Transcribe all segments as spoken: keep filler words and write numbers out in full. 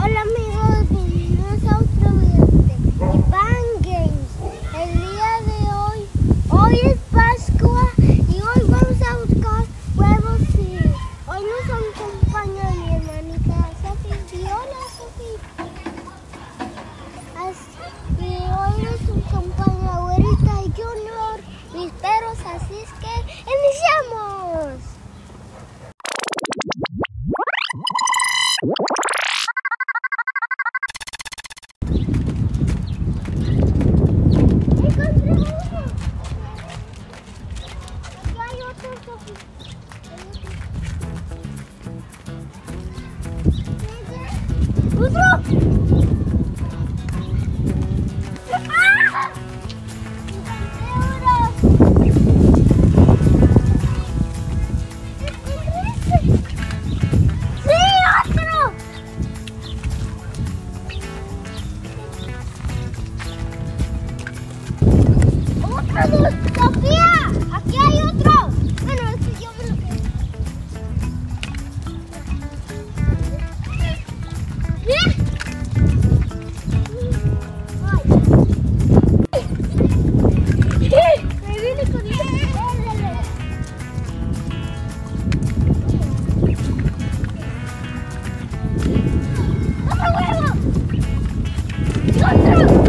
Hola amigos, bienvenidos a otro video de Iván Games. El día de hoy, hoy es Pascua y hoy vamos a buscar huevos y hoy nos acompaña mi hermanita Sofi. Y hola Sofi. Así, y hoy nos acompaña Güerita y Junior, mis perros, así es que iniciamos. ¡Otro! ¡Ah! ¡Sofía! ¡Aquí hay otro! Bueno, este yo me lo quedo. ¿Bien? ¡Ay! Me viene con él. ¡Otro huevo! ¡Y otro!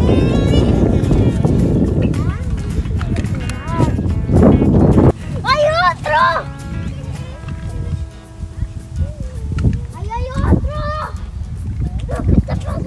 ¡Ahí hay otro! ¿Qué te pasa?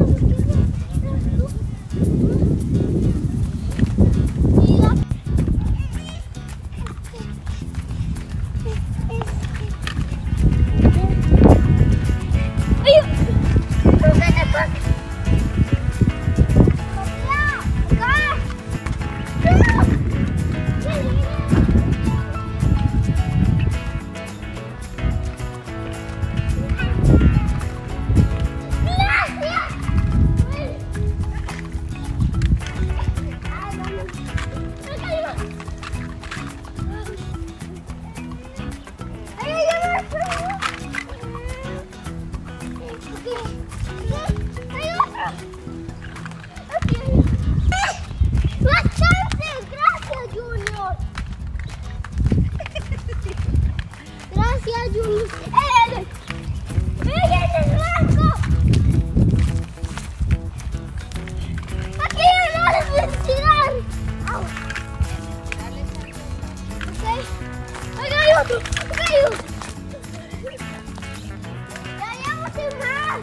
Gracias, Junior. ¡Eh! ¡Eh, el blanco! ¡Aquí no les voy a tirar! ¡Au! Ok. ¡Ahí hay otro! ¡Ahí hay otro! ¡Ya llevamos sin más!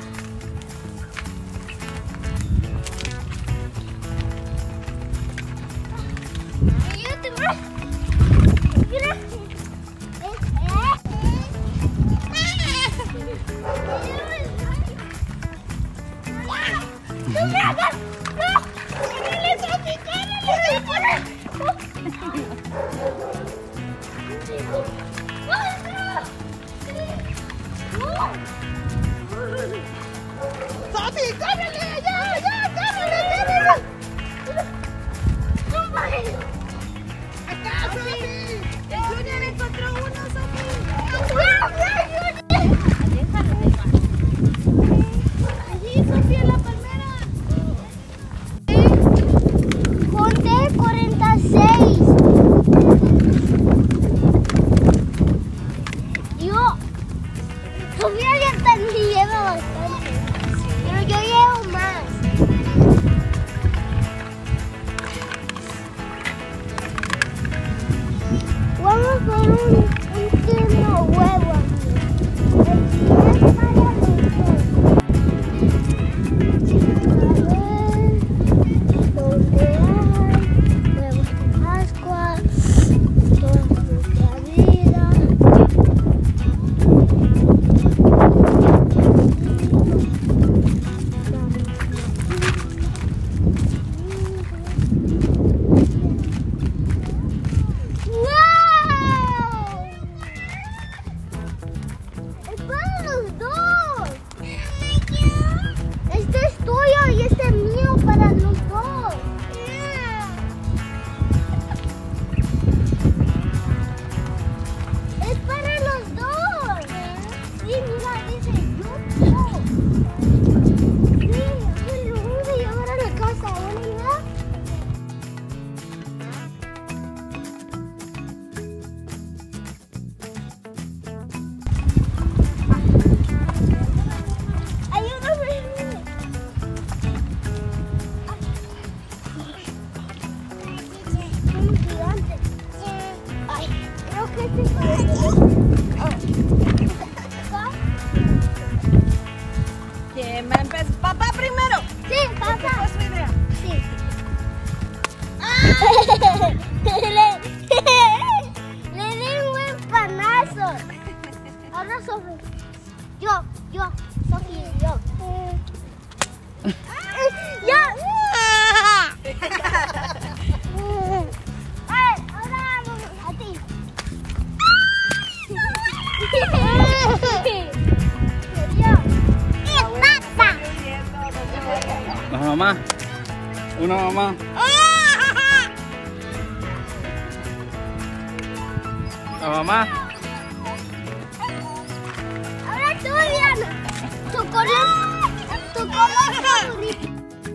¡Ahí hay otro más! ¡Mira! ¡No me hagas! ¡No! ¡Córrele, Sofi! ¡Córrele! ¡Córrele! ¡Sofi, córrele! ¡Ya, ya! ¡Córrele, córrele! ¡No vayas! ¡Acá, Sofi! ¡El Junior encontró uno, Sofi! ¡No, Junior! ¡Déjalo, déjalo! ¡Allí, Sofi, en la palmera! Conté cuarenta y seis. Yo, Sofía ya también lleva bastante, pero yo llevo más. mamá. Una mamá. La mamá. Ahora tú, Diana. Tu color. Tu color favorito.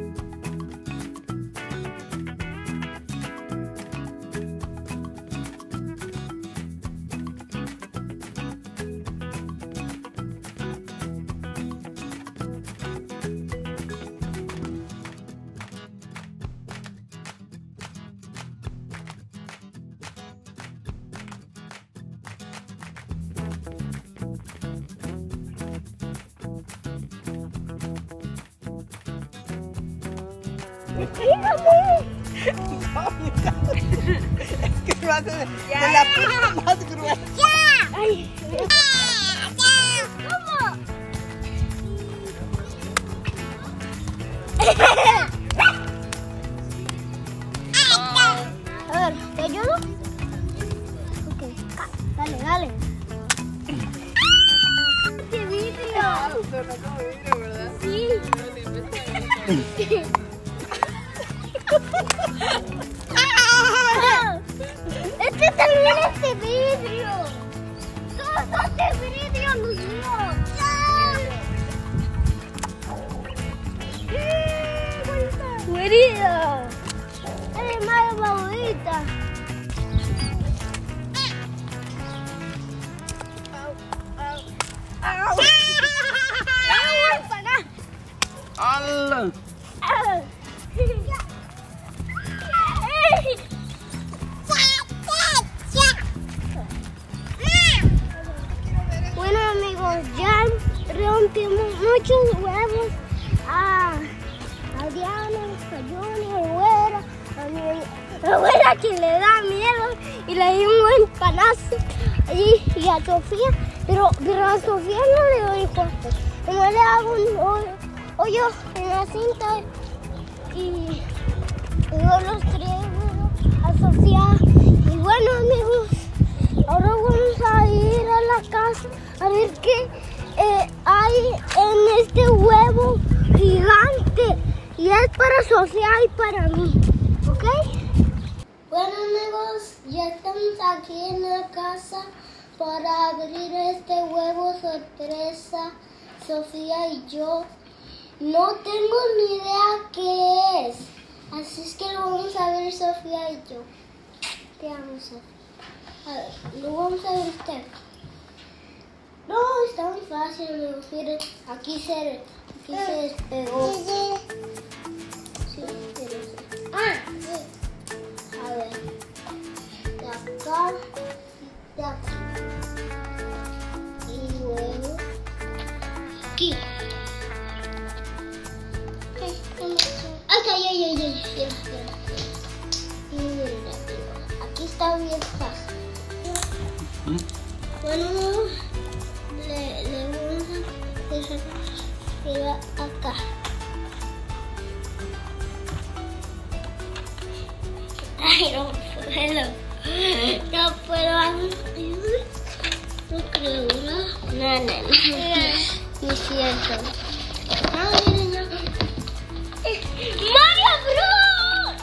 Es que lo hace de, de la pista más gruesa. ¡Ya! Ay. ¿Cómo? A ver, ¿te ayudo? Ok, dale, dale. ¡Qué vidrio! Suena como vidrio, ¿verdad? Sí. Este también es de vidrio. Todos son de vidrio los míos. Buenita. Es mi madre favorita. ¡Hala! Bueno amigos, ya rompimos muchos huevos a, a Diana, a Johnny, a Güera, a mi a Güera que le da miedo y le di un buen panazo y, y a Sofía, pero, pero a Sofía no le doy fuerte, no le hago un hoyo, hoyo en la cinta y luego los traigo a Sofía. Y bueno amigos, ahora vamos a ir a la casa a ver qué eh, hay en este huevo gigante. Y es para Sofía y para mí, ¿ok? Bueno amigos, ya estamos aquí en la casa para abrir este huevo sorpresa, Sofía y yo. No tengo ni idea qué es, así es que lo vamos a ver Sofía y yo. ¿Qué vamos a hacer? A ver, lo vamos a ver usted. No, está muy fácil, amigos. Miren, aquí se, aquí se despegó. Sí, miren. Ah, sí. A ver. De acá y de aquí. Y luego aquí. Acá, ay, ay, ay, ay. Mira, mira. Mira, aquí está bien fácil. ¿Mm? Bueno, le, le vamos a dejar que va acá. Ay, no puedo. No puedo. No creo, ¿no? No, no, no. No es cierto. No, miren, no. ¡Mario Bros!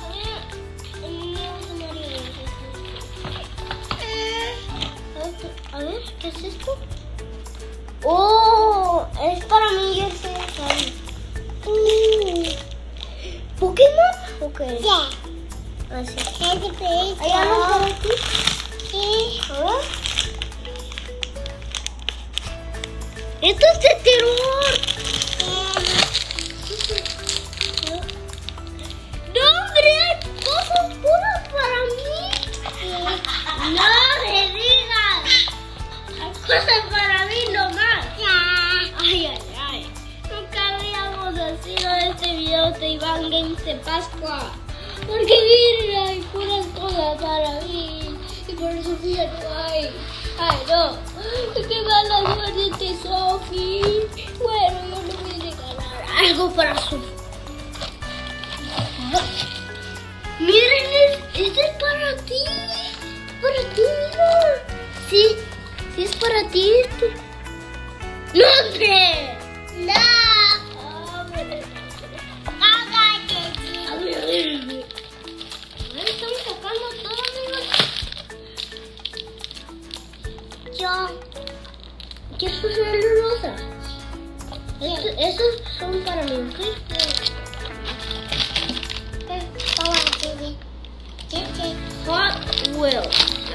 A ver, ¿qué es esto? ¡Oh! Es para mí, yo sé. Uh, ¿Pokémon? Ok. Sí. Así. ¿Hay algo por aquí? Sí. A ver. ¡Esto es de terror! ¡No, hombre! ¡Cosas puras para mí! ¡No me digas! ¡Cosas para mí nomás! ¡Ay, ay, ay! Nunca habíamos sido este video de Iván Games de Pascua. Porque miren, hay puras cosas para mí. Y por Sofía no hay. ¡Ay, no! ¡Qué mala suerte, Sofi! Bueno, yo le voy a regalar algo para Sofi. Miren, este es para ti. Para ti, mira. Sí, sí es para ti esto. ¡No, hombre! ¡No! ¡Hombre! ¡Haga Esto, esos son para mí, ¿ok? Hot Wheels.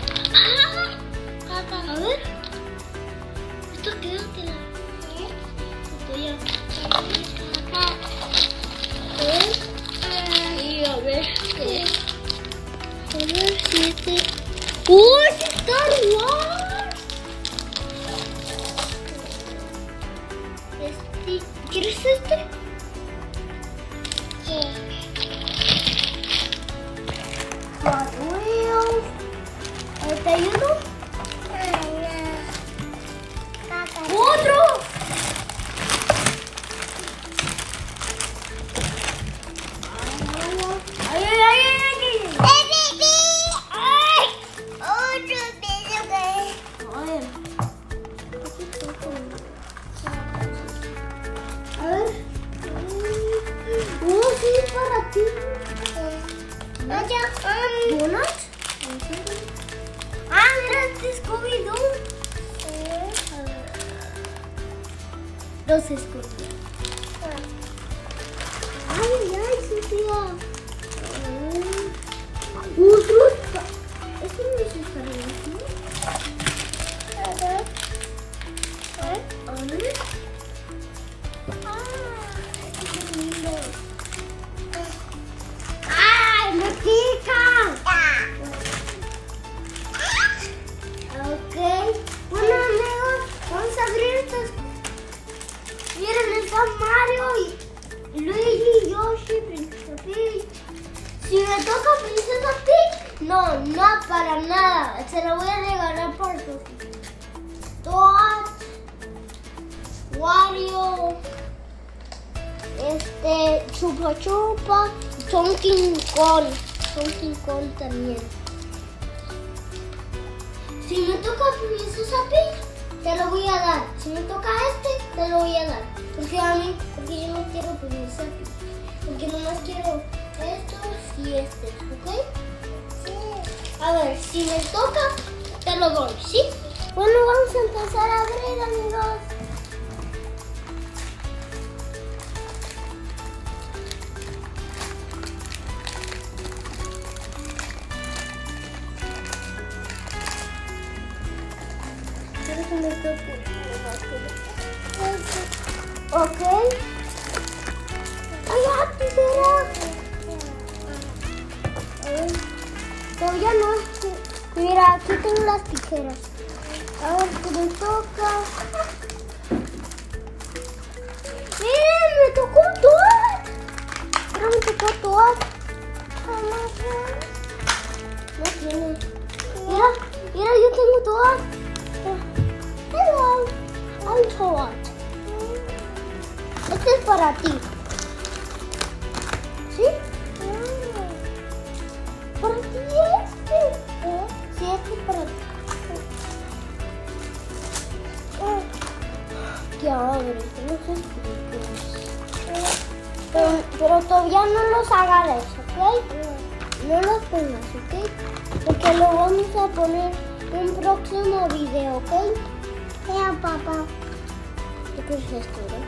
A ver. ¿Esto qué? Esto ya. A ver. Y a ver. A ver si este. ¡Oh, es Star Wars! Este. ¿Quieres este? Sí. Hot Wheels. ¿Te ayudo? ¡Otro! ¡Ay, ay, ay, ay! ¡Ay! ¡Ay! ¡Otro pedazo! A ver. A ver. ¡Oh, sí, es para ti! ¿Donuts? Ah, mira, este es Scooby-Doo. Dos Scooby. Ay, ay, Sofía. Otro. Esto no es para mí. A ver. A ver. A ver. Ah, este es lindo. ¡Ay, me pica! Ok. Bueno, amigos, vamos a abrir estos. Miren, está Mario y Luigi, Yoshi, Princesa Peach. Si me toca Princesa Peach, no, no para nada. Se lo voy a regalar por Sofía. Toad, Wario, este, Chupa Chupa, Donkey Kong, Donkey Kong también. Si me toca Princesa Peach, te lo voy a dar. Si me toca este, te lo voy a dar. Porque a mí, porque yo no quiero Princesa Peach. Porque nomás quiero estos y estos, ¿ok? Sí. A ver, si me toca, te lo doy, ¿sí? Bueno, vamos a empezar a abrir, amigos. Quiero que me toque. Ok. ¡Ay, ya, tijeras! A ver. Todavía no. Mira, aquí tengo las tijeras. A ver, ¿qué me toca? ¡Miren, me tocó todo! Pero me tocó todo. No tiene. Mira, mira, yo tengo todas. Hello, I'm Toad. Este es para ti. ¿Sí? ¿Para ti este? ¿Eh? Sí, este es para ti. ¿Qué abre? No sé pero, pero todavía no los agarres, ¿ok? No los pongas, ¿ok? Porque lo vamos a poner en un próximo video, ¿ok? Mira, papá. ¿Qué es esto, no?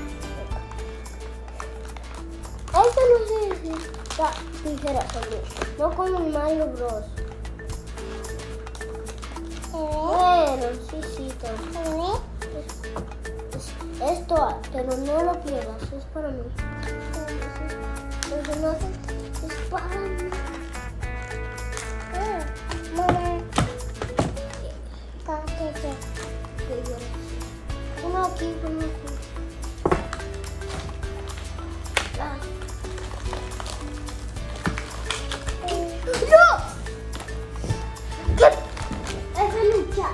Esto no sé si está tijeras, no como el Mario Bros. Bueno, sí, sí, todo. Esto, pero no lo pierdas, es para mí. Entonces no es para mí. Mamá. Uno aquí, uno aquí. Ah. ¡No! ¿Qué? Es lucha.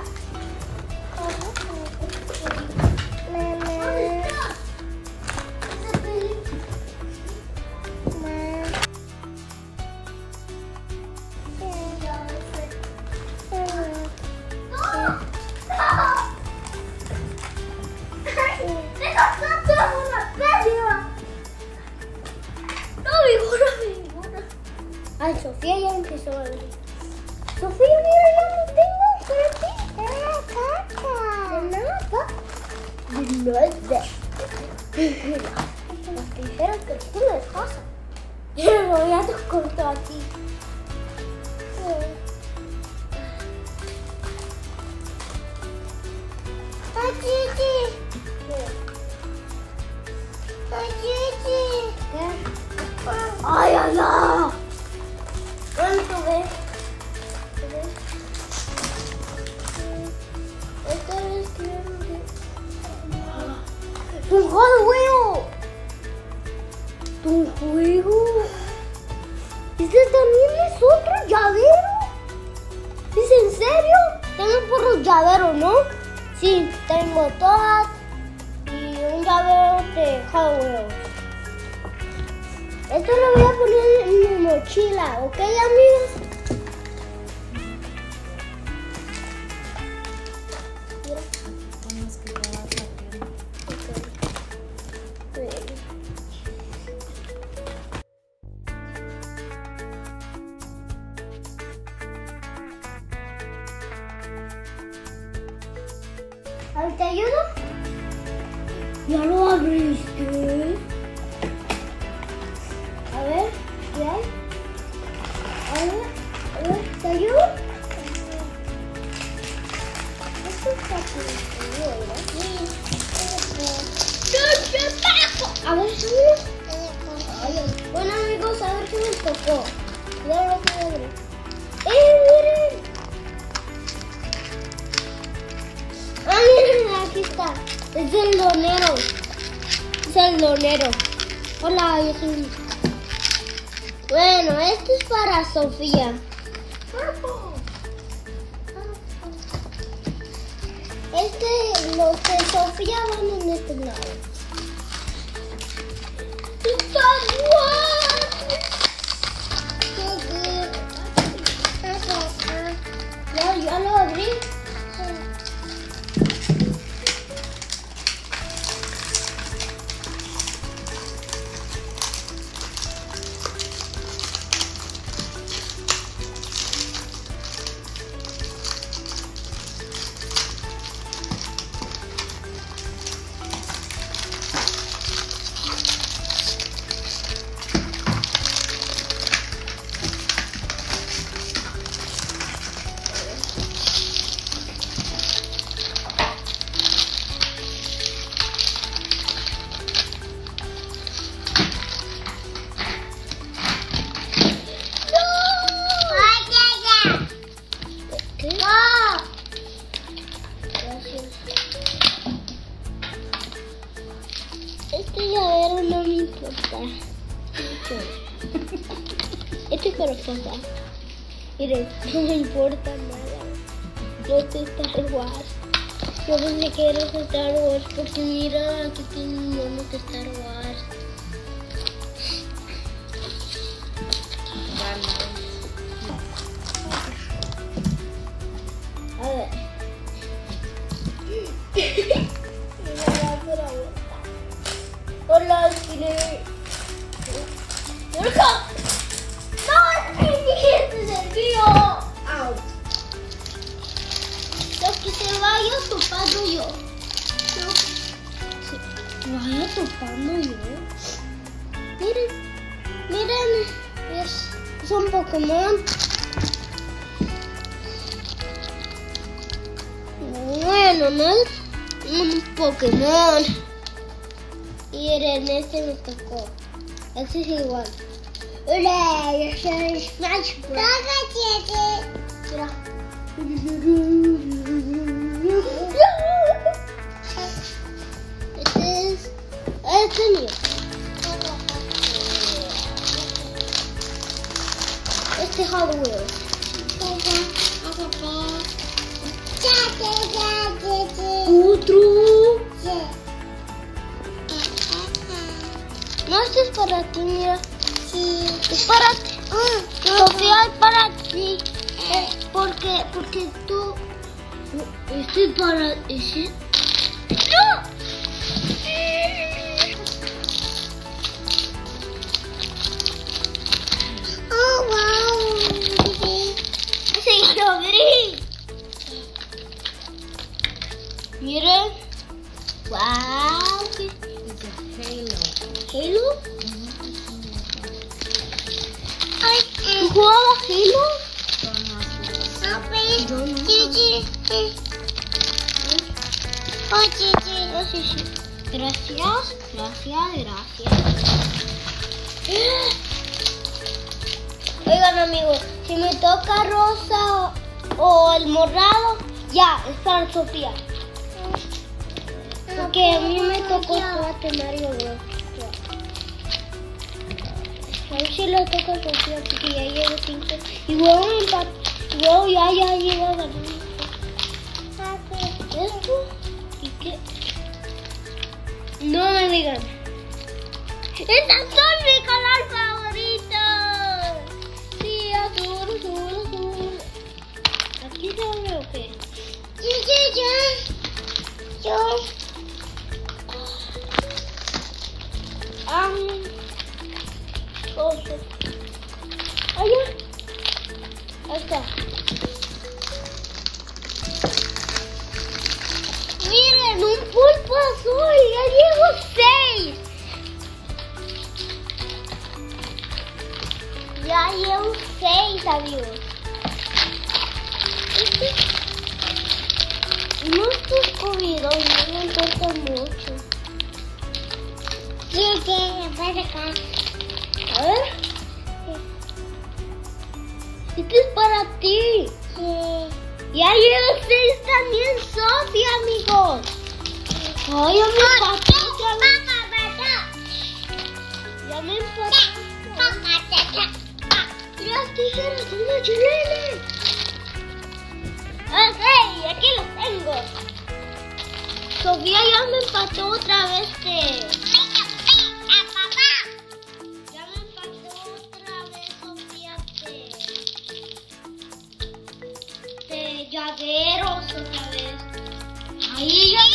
Los que dijeron que tú me dejas. Yo lo voy a cortar aquí. ¡Ay, Gigi! ¡Ay, Gigi! ¿Qué? ¡Ay, ay, ay! ¿Cuánto ves? Esta vez quiero que... ¡Un juego! ¡Un juego! ¿Este también es otro llavero? ¿Es en serio? Tengo puros llaveros, ¿no? Sí, tengo todas y un llavero de Hot Wheels. Esto lo voy a poner en mi mochila, ¿ok, amigos? A ver, ¿te ayudo? ¿Ya lo abriste? A ver, ¿qué hay? A ver, a ver, ¿te ayudo? Esto está aquí, ¿verdad? A ver, ¿sabes? Bueno, amigos, a ver qué me tocó. Ya lo voy a abrir. ¡Eh, miren! Ah, miren, aquí está. Es el lonero. Es el lonero. Hola, yo soy... Bueno, esto es para Sofía. Este, los de Sofía van en este lado. ¡Está guay! Ya, ya lo abrí. Este llavero no me importa mucho. Este es para casa. Miren, no me importa nada. No es de Star Wars. Yo pensé que era de Star Wars porque mira, aquí tiene un mono de Star Wars. A ver. Hola, quiere. ¡Yurka! ¡No! ¡Este es el mío! ¡Au! Lo que se vaya topando yo. Lo que se vaya topando yo. Miren, miren. Es, es un Pokémon. Bueno, no es un Pokémon. Miren, este me tocó. Este es igual. Hola, yo soy Smash Bros. Mira. Este es... Este es mío. Este es Hot Wheels. Otro. No, este es para ti, mira. Sí. Es para ti. Mm, Sofía, es para ti. Eh, porque, porque tú... Este es para... ¿Ese? ¡No! Oh, wow. Ese ya lo abrí. Miren. Wow. ¿Halo? ¿Tú jugabas Halo? Yo no. Oh, sí, sí. Oh, sí, sí. Gracias, gracias, gracias. Oigan, amigos, si me toca rosa o, o el morado, ya, es para Sofía. Porque a mí me tocó Fuerte Mario Bros. A ver si le toca a Sofía, porque ya llevo cinco. Y luego empat... luego ya, ya llevo a ganar. ¿Esto? ¿Y qué? No me digan. ¡Estas son mi color favorito! Sí, azul, azul, azul. ¿Aquí se abre o qué? Sí, sí, ya. Yo. Ah. Oso. Allá. Ahí está. Miren, un pulpo azul. Ya llevo seis. Ya llevo seis, amigos. Este no estoy escogido, no me importa mucho. Sí, sí, ven acá. A ver. Este es para ti. Sí. Ya llevo seis también, Sofía, amigos. Ay, ya me empató otra vez. Ya me empató. Las tijeras son de chilena. Ok, aquí los tengo. Sofía ya me empató otra vez de... Ya me empató otra vez, Sofía, de... De llaveros otra vez. Ahí ya...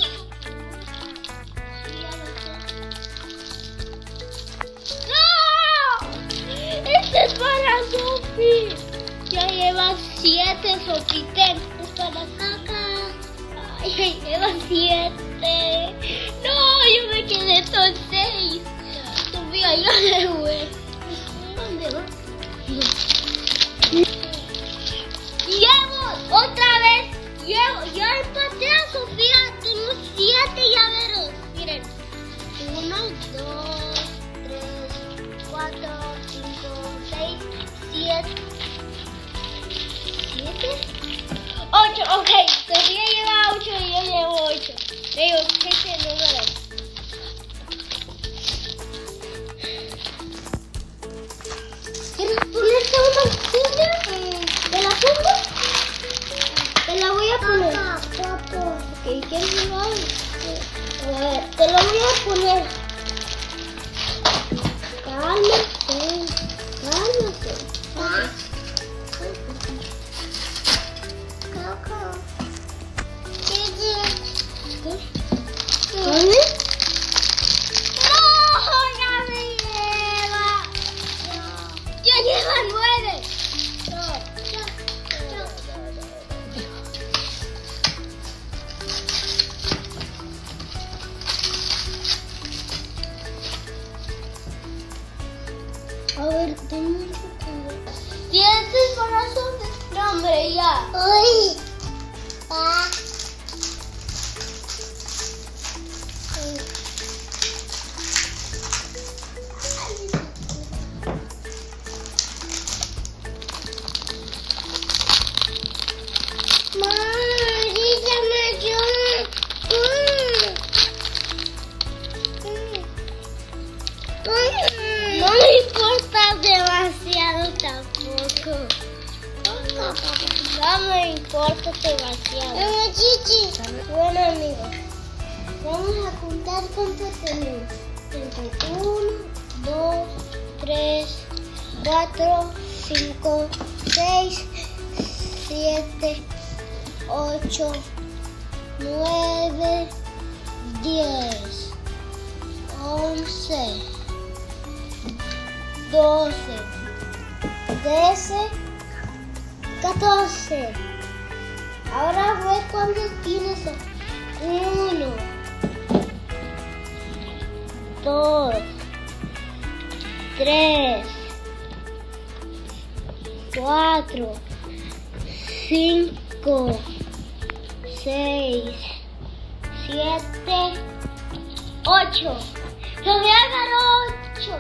Este es para Sofi. Ya lleva siete, Sofi. Ten, es para acá. Ay, ya lleva siete. No, yo me quedé con seis. Sofía, ya le voy. ¿Dónde va? Llevo, otra vez. Llevo, ya empaté a Sofía. Tengo siete llaveros. Miren. Uno, dos, tres, cuatro, cinco, seis, siete. ¿Siete? Ocho, ok. Sofía lleva ocho y yo llevo ocho. Digo, siete números. ¿Quieres ponerte una cuña? ¿Te la pongo? Te la voy a poner. Ok, ¿quieres llevar? A ver, te la voy a poner. Cálmate, cálmate. Coco. ¿Dónde? ¡No! ¡Ya me lleva! ¡Ya lleva nueve! A ver, tengo un poco. ¿Tienes corazón? No, hombre, ya. ¡Uy! ¡Ah! No me importa demasiado tampoco. No me importa demasiado. Bueno, amigos, vamos a contar cuánto tenemos. uno, dos, tres, cuatro, cinco, seis, siete, ocho, nueve, diez, once, doce, trece, catorce. Ahora ve cuántos tienes. Uno, dos, tres, cuatro, cinco, seis, siete, ocho. Sofía agarró ocho.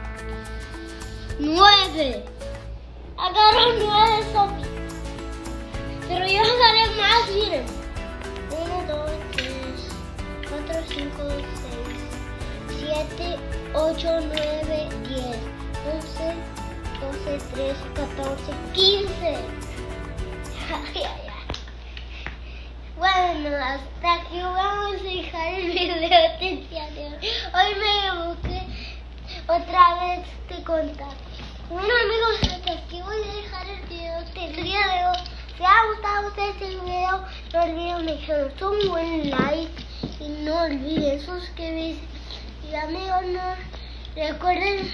Nueve. Agarró nueve, Sofía. Pero yo agarré más, miren. Uno, dos, tres, cuatro, cinco, seis, siete, ocho, nueve, diez, once, doce, trece, catorce, quince. Ay, ay, ay. Bueno, hasta aquí vamos a dejar el video del día de hoy. Hoy me busqué otra vez de contar. Bueno, amigos, hasta aquí voy a dejar el video del día de hoy. Si ha gustado a ustedes este video, no olviden dejar un buen like y no olviden suscribirse. Y amigos, no recuerden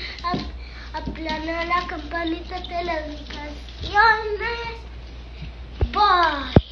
aplanar la campanita de las notificaciones. Bye.